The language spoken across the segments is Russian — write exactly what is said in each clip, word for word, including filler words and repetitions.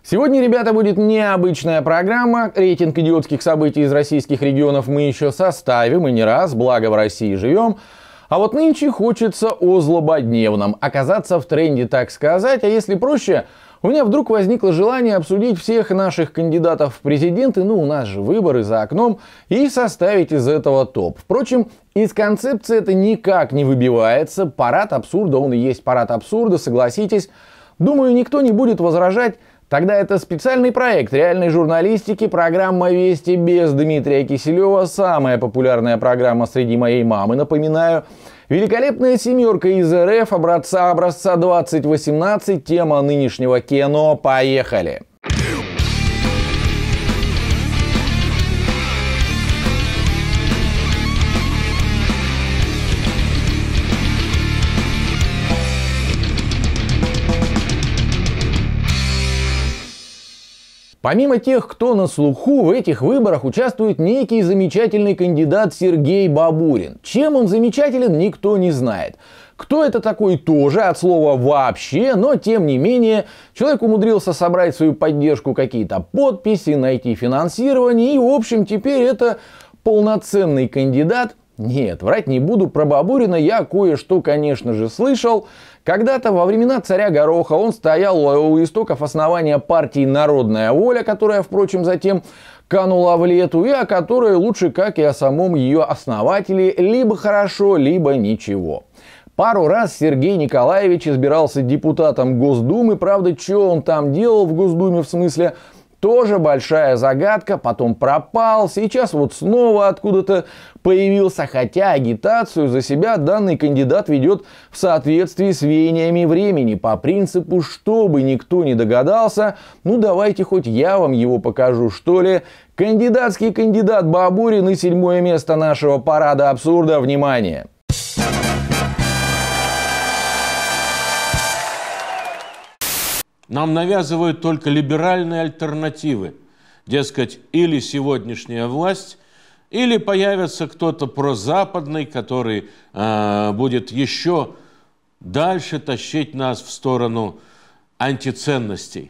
Сегодня, ребята, будет необычная программа. Рейтинг идиотских событий из российских регионов мы еще составим, и не раз, благо в России живем. А вот нынче хочется о злободневном, оказаться в тренде, так сказать. А если проще, у меня вдруг возникло желание обсудить всех наших кандидатов в президенты, ну у нас же выборы за окном, и составить из этого топ. Впрочем, из концепции это никак не выбивается. Парад абсурда, он и есть парад абсурда, согласитесь. Думаю, никто не будет возражать. Тогда это специальный проект реальной журналистики, программа «Вести» без Дмитрия Киселева, самая популярная программа среди моей мамы, напоминаю. Великолепная семерка из РФ образца образца двадцать восемнадцать, тема нынешнего кино. Поехали! Помимо тех, кто на слуху, в этих выборах участвует некий замечательный кандидат Сергей Бабурин. Чем он замечателен, никто не знает. Кто это такой, тоже от слова «вообще», но тем не менее человек умудрился собрать свою поддержку, какие-то подписи, найти финансирование и, в общем, теперь это полноценный кандидат. Нет, врать не буду, про Бабурина я кое-что, конечно же, слышал. Когда-то во времена царя Гороха он стоял у истоков основания партии «Народная воля», которая, впрочем, затем канула в лету, и о которой лучше, как и о самом ее основателе, либо хорошо, либо ничего. Пару раз Сергей Николаевич избирался депутатом Госдумы, правда, что он там делал в Госдуме, в смысле... Тоже большая загадка, потом пропал, сейчас вот снова откуда-то появился, хотя агитацию за себя данный кандидат ведет в соответствии с веяниями времени, по принципу, чтобы никто не догадался, ну давайте хоть я вам его покажу, что ли. Кандидатский кандидат Бабурин и седьмое место нашего парада абсурда, внимание! Нам навязывают только либеральные альтернативы. Дескать, или сегодняшняя власть, или появится кто-то прозападный, который э, будет еще дальше тащить нас в сторону антиценностей.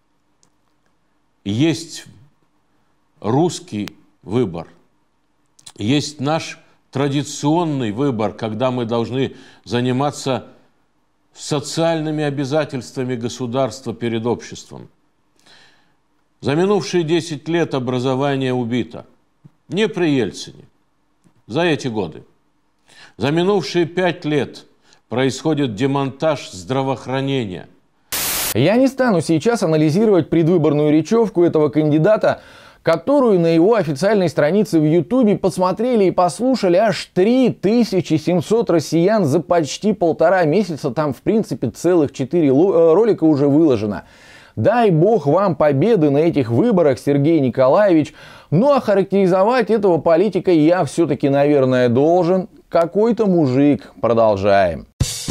Есть русский выбор, есть наш традиционный выбор, когда мы должны заниматься социальными обязательствами государства перед обществом. За минувшие десять лет образование убито. Не при Ельцине. За эти годы. За минувшие пять лет происходит демонтаж здравоохранения. Я не стану сейчас анализировать предвыборную речевку этого кандидата, которую на его официальной странице в Ютубе посмотрели и послушали аж три тысячи семьсот россиян за почти полтора месяца. Там, в принципе, целых четыре ролика уже выложено. Дай бог вам победы на этих выборах, Сергей Николаевич. Ну а характеризовать этого политика я все-таки, наверное, должен. Какой-то мужик. Продолжаем.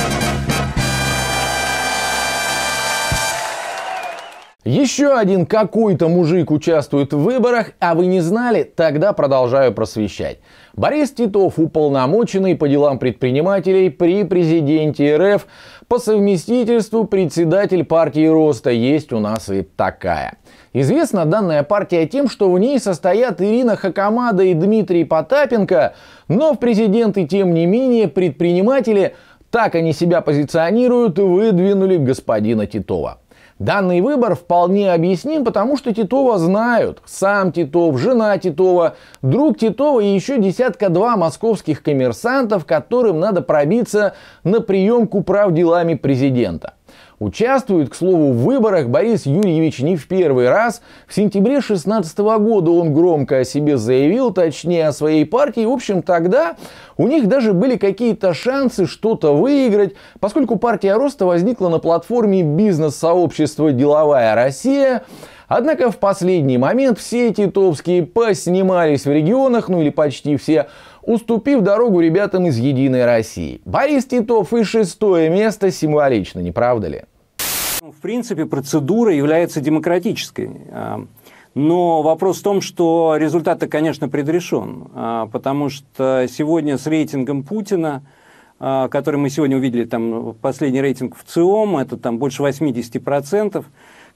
Еще один какой-то мужик участвует в выборах, а вы не знали? Тогда продолжаю просвещать. Борис Титов, уполномоченный по делам предпринимателей при президенте РФ, по совместительству председатель партии Роста, есть у нас и такая. Известна данная партия тем, что в ней состоят Ирина Хакамада и Дмитрий Потапенко, но в президенты, тем не менее, предприниматели, так они себя позиционируют, выдвинули господина Титова. Данный выбор вполне объясним, потому что Титова знают. Сам Титов, жена Титова, друг Титова и еще десятка-два московских коммерсантов, которым надо пробиться на приемку прав делами президента. Участвует, к слову, в выборах Борис Юрьевич не в первый раз. В сентябре две тысячи шестнадцатого года он громко о себе заявил, точнее о своей партии. В общем, тогда у них даже были какие-то шансы что-то выиграть, поскольку партия Роста возникла на платформе бизнес-сообщества «Деловая Россия». Однако в последний момент все титовские поснимались в регионах, ну или почти все, уступив дорогу ребятам из «Единой России». Борис Титов и шестое место символично, не правда ли? В принципе, процедура является демократической. Но вопрос в том, что результат-то, конечно, предрешен. Потому что сегодня с рейтингом Путина, который мы сегодня увидели, там последний рейтинг в ЦИОМ, это там больше восьмидесяти процентов,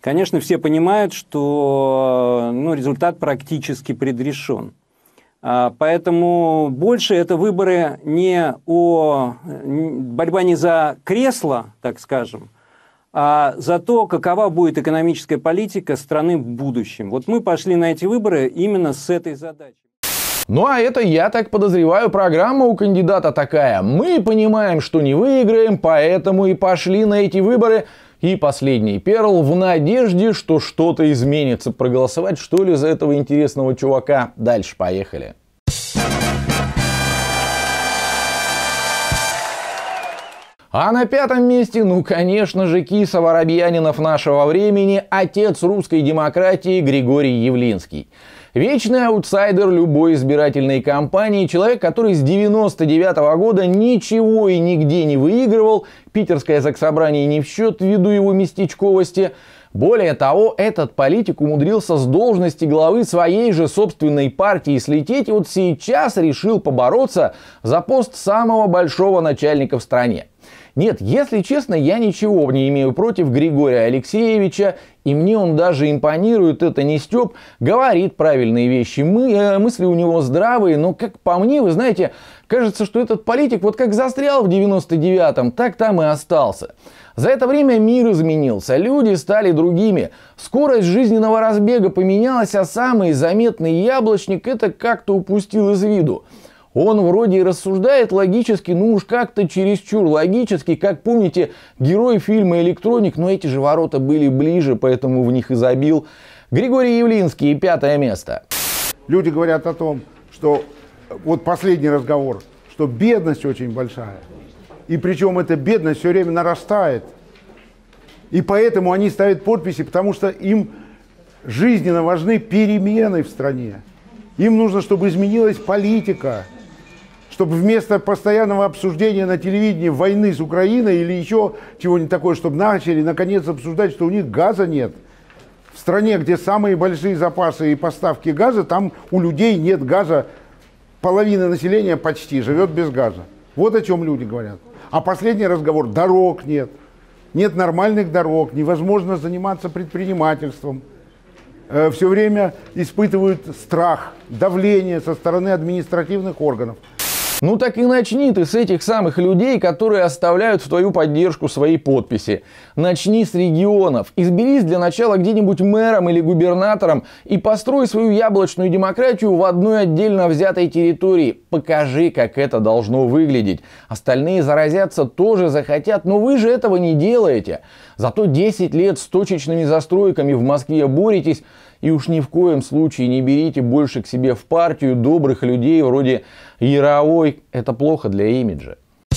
конечно, все понимают, что ну, результат практически предрешен. Поэтому больше это выборы не о... борьба не за кресло, так скажем, а за то, какова будет экономическая политика страны в будущем. Вот мы пошли на эти выборы именно с этой задачей. Ну а это, я так подозреваю, программа у кандидата такая. Мы понимаем, что не выиграем, поэтому и пошли на эти выборы. И последний перл в надежде, что что-то изменится. Проголосовать, что ли, за этого интересного чувака? Дальше поехали. А на пятом месте, ну конечно же, киса Воробьянинов нашего времени, отец русской демократии Григорий Явлинский. Вечный аутсайдер любой избирательной кампании, человек, который с девяносто девятого года ничего и нигде не выигрывал, питерское заксобрание не в счет ввиду его местечковости. Более того, этот политик умудрился с должности главы своей же собственной партии слететь и вот сейчас решил побороться за пост самого большого начальника в стране. Нет, если честно, я ничего не имею против Григория Алексеевича, и мне он даже импонирует, это не Степ, говорит правильные вещи, мы, э, мысли у него здравые, но как по мне, вы знаете, кажется, что этот политик вот как застрял в девяносто девятом, так там и остался. За это время мир изменился, люди стали другими, скорость жизненного разбега поменялась, а самый заметный яблочник это как-то упустил из виду. Он вроде и рассуждает логически, ну уж как-то чересчур логически, как помните, герой фильма «Электроник», но эти же ворота были ближе, поэтому в них и забил. Григорий Явлинский, пятое место. Люди говорят о том, что вот последний разговор, что бедность очень большая. И причем эта бедность все время нарастает. И поэтому они ставят подписи, потому что им жизненно важны перемены в стране. Им нужно, чтобы изменилась политика. Чтобы вместо постоянного обсуждения на телевидении войны с Украиной или еще чего-нибудь такое, чтобы начали наконец обсуждать, что у них газа нет. В стране, где самые большие запасы и поставки газа, там у людей нет газа. Половина населения почти живет без газа. Вот о чем люди говорят. А последний разговор: дорог нет. Нет нормальных дорог, невозможно заниматься предпринимательством. Все время испытывают страх, давление со стороны административных органов. Ну так и начни ты с этих самых людей, которые оставляют в твою поддержку свои подписи. Начни с регионов. Изберись для начала где-нибудь мэром или губернатором и построй свою яблочную демократию в одной отдельно взятой территории. Покажи, как это должно выглядеть. Остальные заразятся, тоже захотят, но вы же этого не делаете. Зато десять лет с точечными застройками в Москве боретесь. И уж ни в коем случае не берите больше к себе в партию добрых людей вроде Яровой. Это плохо для имиджа.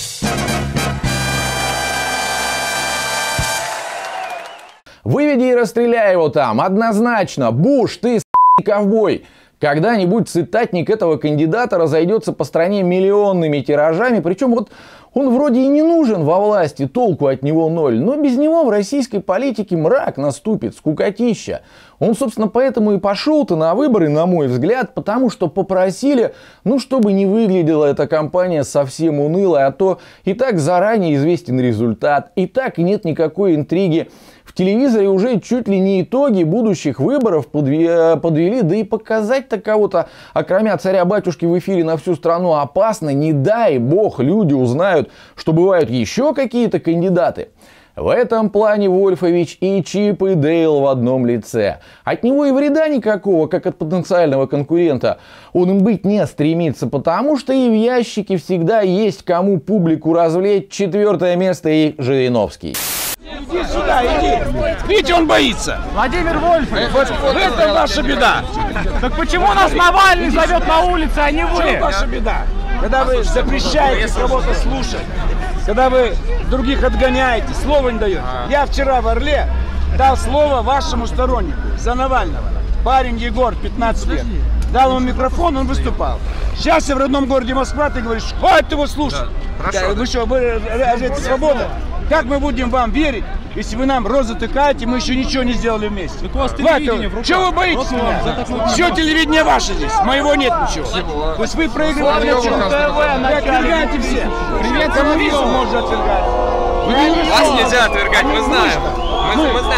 Выведи и расстреляй его там. Однозначно. Буш, ты с***й ковбой. Когда-нибудь цитатник этого кандидата разойдется по стране миллионными тиражами. Причем вот он вроде и не нужен во власти, толку от него ноль. Но без него в российской политике мрак наступит, скукотища. Он, собственно, поэтому и пошел-то на выборы, на мой взгляд, потому что попросили, ну, чтобы не выглядела эта кампания совсем унылой, а то и так заранее известен результат, и так нет никакой интриги. В телевизоре уже чуть ли не итоги будущих выборов подвели, да и показать-то кого-то, окромя царя-батюшки в эфире на всю страну, опасно. Не дай бог люди узнают, что бывают еще какие-то кандидаты. В этом плане Вольфович и Чип и Дейл в одном лице. От него и вреда никакого, как от потенциального конкурента, он им быть не стремится, потому что и в ящике всегда есть кому публику развлечь. Четвертое место и Жириновский. Иди сюда, иди. Видите, он боится. Владимир Вольфович, вот, вот это ваша беда. Так почему нас Навальный зовет на улице, а не вы? В чем ваша беда? Когда вы запрещаете кого-то слушать, когда вы других отгоняете, слова не даете. Я вчера в Орле дал слово вашему стороннику за Навального. Парень Егор, пятнадцать лет. Дал ему микрофон, он выступал. Сейчас я в родном городе Москва, ты говоришь, хватит его слушать. Да, вы что, вы, разве это свобода? Как мы будем вам верить, если вы нам рот затыкаете, мы еще ничего не сделали вместе? Так у вас телевидение в руках. Чего вы боитесь меня? Все телевидение ваше здесь, моего нет ничего. То есть вы проигрываете. Вы отвергаете все. Привет, телевизор можно отвергать. Вас нельзя отвергать, мы знаем. Мы, мы знаем, что...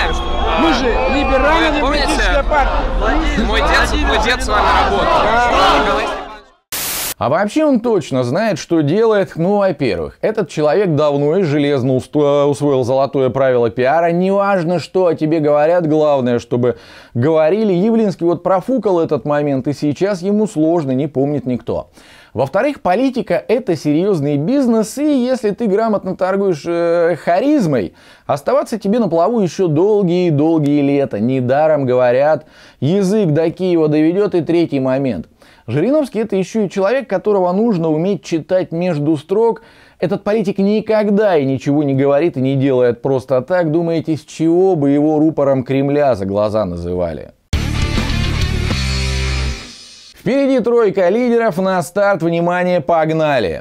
Мы же либерально-демократическая партия. Мой дед, мой дед с вами работал. А вообще он точно знает, что делает. Ну, во-первых, этот человек давно и железно усвоил золотое правило пиара. Неважно, что о тебе говорят, главное, чтобы говорили. Явлинский вот профукал этот момент, и сейчас ему сложно, не помнит никто. Во-вторых, политика – это серьезный бизнес, и если ты грамотно торгуешь э, харизмой, оставаться тебе на плаву еще долгие-долгие лета. Недаром говорят, язык до Киева доведет. И третий момент. Жириновский – это еще и человек, которого нужно уметь читать между строк. Этот политик никогда и ничего не говорит и не делает просто так. Думаете, с чего бы его рупором Кремля за глаза называли? Впереди тройка лидеров. На старт, внимание, погнали!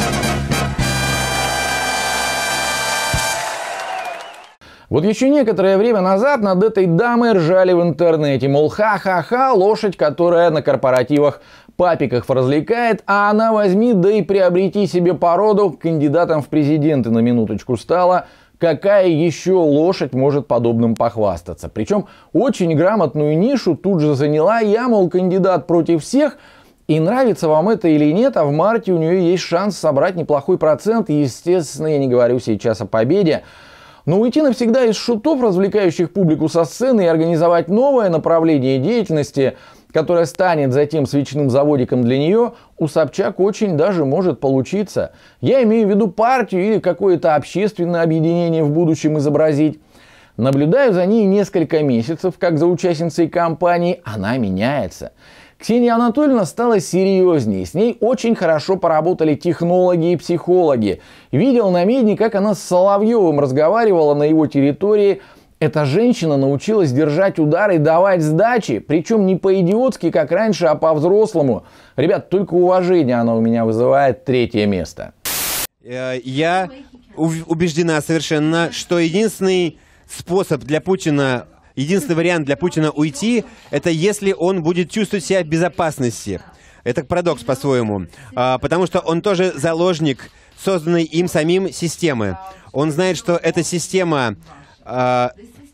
Вот еще некоторое время назад над этой дамой ржали в интернете. Мол, ха-ха-ха, лошадь, которая на корпоративах папиков развлекает, а она возьми, да и приобрети себе породу. Кандидатом в президенты на минуточку стала. Какая еще лошадь может подобным похвастаться? Причем очень грамотную нишу тут же заняла. Я, мол, кандидат против всех. И нравится вам это или нет, а в марте у нее есть шанс собрать неплохой процент. Естественно, я не говорю сейчас о победе. Но уйти навсегда из шутов, развлекающих публику со сцены, и организовать новое направление деятельности, которое станет затем свечным заводиком для нее, у Собчак очень даже может получиться. Я имею в виду партию или какое-то общественное объединение в будущем изобразить. Наблюдаю за ней несколько месяцев, как за участницей кампании, она меняется. Ксения Анатольевна стала серьезнее. С ней очень хорошо поработали технологи и психологи. Видел на медне, как она с Соловьевым разговаривала на его территории. Эта женщина научилась держать удар и давать сдачи. Причем не по-идиотски, как раньше, а по-взрослому. Ребят, только уважение она у меня вызывает. Третье место. Я убеждена совершенно, что единственный способ для Путина... Единственный вариант для Путина уйти, это если он будет чувствовать себя в безопасности. Это парадокс по-своему. А, потому что он тоже заложник созданной им самим системы. Он знает, что эта система, а,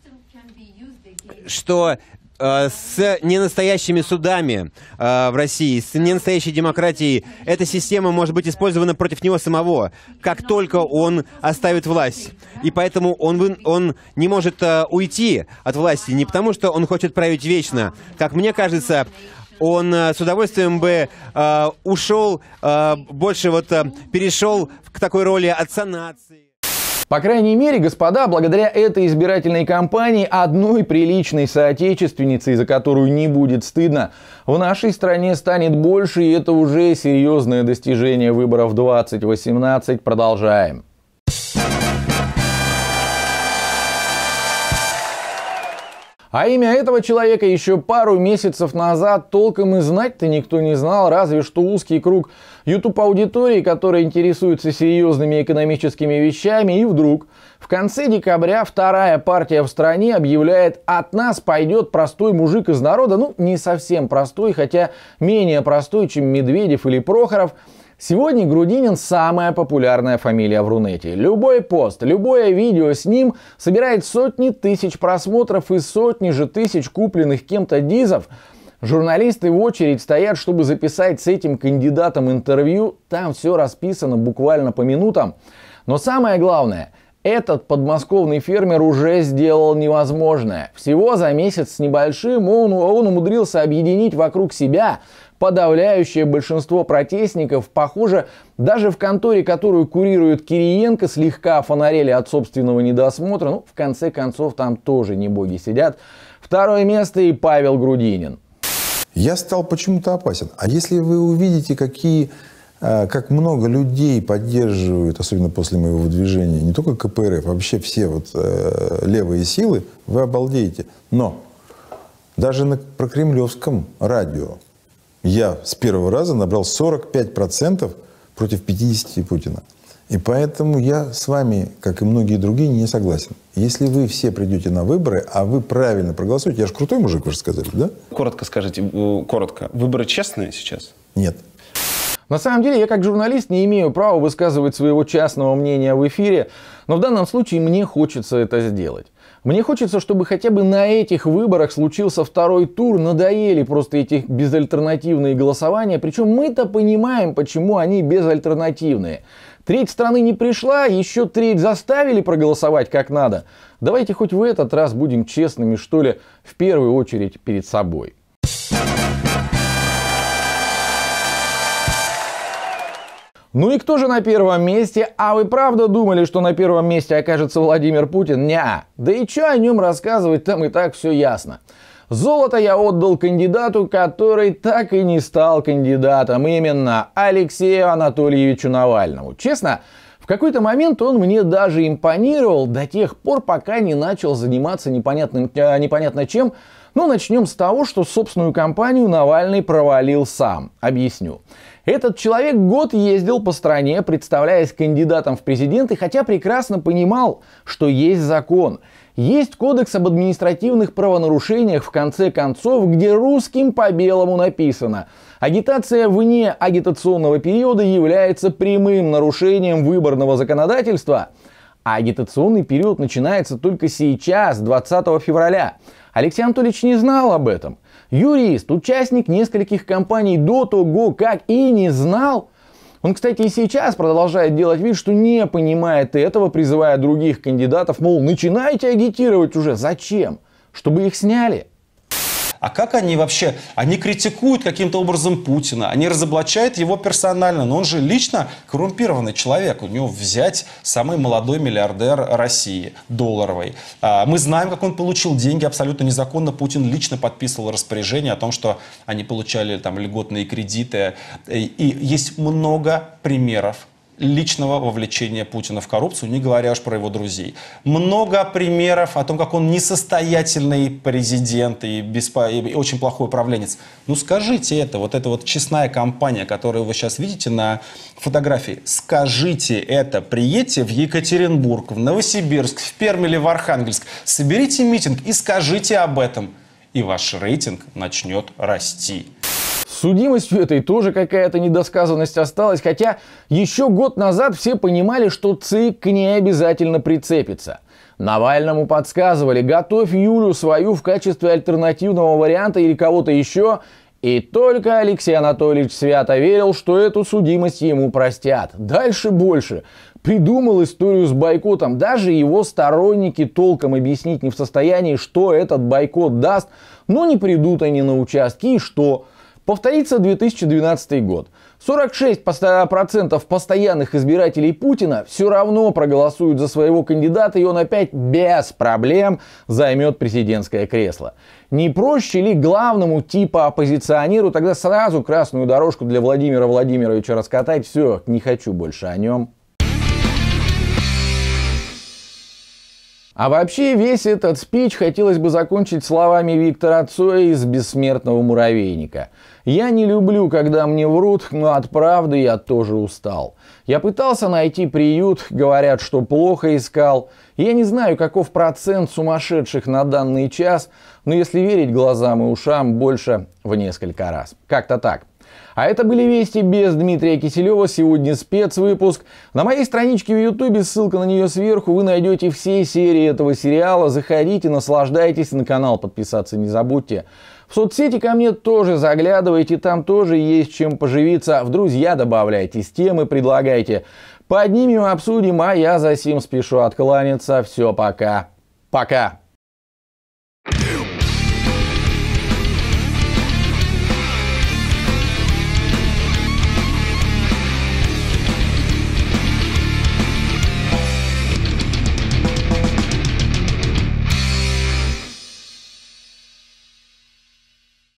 что а, с ненастоящими судами а, в России, с ненастоящей демократией, эта система может быть использована против него самого, как только он оставит власть. И поэтому он, он не может а, уйти от власти не потому, что он хочет править вечно. Как мне кажется, он а, с удовольствием бы а, ушел, а, больше вот а, перешел к такой роли отца нации. По крайней мере, господа, благодаря этой избирательной кампании одной приличной соотечественницей, за которую не будет стыдно, в нашей стране станет больше, и это уже серьезное достижение выборов двадцать восемнадцать. Продолжаем. А имя этого человека еще пару месяцев назад толком и знать-то никто не знал, разве что узкий круг YouTube-аудитории, которая интересуется серьезными экономическими вещами. И вдруг в конце декабря вторая партия в стране объявляет: от нас пойдет простой мужик из народа. Ну, не совсем простой, хотя менее простой, чем Медведев или Прохоров. Сегодня Грудинин самая популярная фамилия в Рунете. Любой пост, любое видео с ним собирает сотни тысяч просмотров и сотни же тысяч купленных кем-то дизов. Журналисты в очередь стоят, чтобы записать с этим кандидатом интервью. Там все расписано буквально по минутам. Но самое главное, этот подмосковный фермер уже сделал невозможное. Всего за месяц с небольшим он, он умудрился объединить вокруг себя подавляющее большинство протестников. Похоже, даже в конторе, которую курирует Кириенко, слегка фонарели от собственного недосмотра. Ну, в конце концов, там тоже не боги сидят. Второе место и Павел Грудинин. Я стал почему-то опасен. А если вы увидите, какие, как много людей поддерживают, особенно после моего выдвижения, не только ка пэ эр эф, а вообще все вот, э, левые силы, вы обалдеете. Но даже на прокремлевском радио я с первого раза набрал сорок пять процентов против пятидесяти Путина. И поэтому я с вами, как и многие другие, не согласен. Если вы все придете на выборы, а вы правильно проголосуете, я же крутой мужик, вы же сказали, да? Коротко скажите, коротко. Выборы честные сейчас? Нет. На самом деле, я как журналист не имею права высказывать своего частного мнения в эфире, но в данном случае мне хочется это сделать. Мне хочется, чтобы хотя бы на этих выборах случился второй тур, надоели просто эти безальтернативные голосования, причем мы-то понимаем, почему они безальтернативные. Треть страны не пришла, еще треть заставили проголосовать как надо. Давайте хоть в этот раз будем честными, что ли, в первую очередь перед собой. Ну и кто же на первом месте? А вы правда думали, что на первом месте окажется Владимир Путин? Неа. Да и что о нем рассказывать, там и так все ясно. Золото я отдал кандидату, который так и не стал кандидатом, именно Алексею Анатольевичу Навальному. Честно, в какой-то момент он мне даже импонировал до тех пор, пока не начал заниматься непонятным, э, непонятно чем. Но начнем с того, что собственную кампанию Навальный провалил сам. Объясню. Этот человек год ездил по стране, представляясь кандидатом в президенты, хотя прекрасно понимал, что есть закон. Есть кодекс об административных правонарушениях, в конце концов, где русским по белому написано: агитация вне агитационного периода является прямым нарушением выборного законодательства. А агитационный период начинается только сейчас, двадцатого февраля. Алексей Анатольевич не знал об этом. Юрист, участник нескольких кампаний до того, как и не знал. Он, кстати, и сейчас продолжает делать вид, что не понимает этого, призывая других кандидатов, мол, начинайте агитировать уже. Зачем? Чтобы их сняли. А как они вообще? Они критикуют каким-то образом Путина, они разоблачают его персонально, но он же лично коррумпированный человек. У него взять самый молодой миллиардер России, долларовый. Мы знаем, как он получил деньги абсолютно незаконно. Путин лично подписывал распоряжение о том, что они получали там льготные кредиты. И есть много примеров личного вовлечения Путина в коррупцию, не говоря уж про его друзей. Много примеров о том, как он несостоятельный президент и, беспо... и очень плохой управленец. Ну скажите это, вот эта вот честная компания, которую вы сейчас видите на фотографии, скажите это, приедьте в Екатеринбург, в Новосибирск, в Пермь или в Архангельск, соберите митинг и скажите об этом, и ваш рейтинг начнет расти. С судимостью этой тоже какая-то недосказанность осталась, хотя еще год назад все понимали, что ЦИК к ней обязательно прицепится. Навальному подсказывали: готовь Юлю свою в качестве альтернативного варианта или кого-то еще. И только Алексей Анатольевич свято верил, что эту судимость ему простят. Дальше больше. Придумал историю с бойкотом. Даже его сторонники толком объяснить не в состоянии, что этот бойкот даст. Но не придут они на участки, и что? Повторится две тысячи двенадцатый год. сорок шесть процентов постоянных избирателей Путина все равно проголосуют за своего кандидата, и он опять без проблем займет президентское кресло. Не проще ли главному типа оппозиционеру тогда сразу красную дорожку для Владимира Владимировича раскатать? Все, не хочу больше о нем. А вообще весь этот спич хотелось бы закончить словами Виктора Цоя из «Бессмертного муравейника». «Я не люблю, когда мне врут, но от правды я тоже устал. Я пытался найти приют, говорят, что плохо искал. Я не знаю, каков процент сумасшедших на данный час, но если верить глазам и ушам, больше в несколько раз». Как-то так. А это были вести без Дмитрия Киселева. Сегодня спецвыпуск. На моей страничке в Ютубе, ссылка на нее сверху, вы найдете все серии этого сериала. Заходите, наслаждайтесь, на канал подписаться не забудьте. В соцсети ко мне тоже заглядывайте, там тоже есть чем поживиться. В друзья добавляйтесь, темы предлагайте. Поднимем, обсудим, а я за сим спешу откланяться. Все, пока. Пока.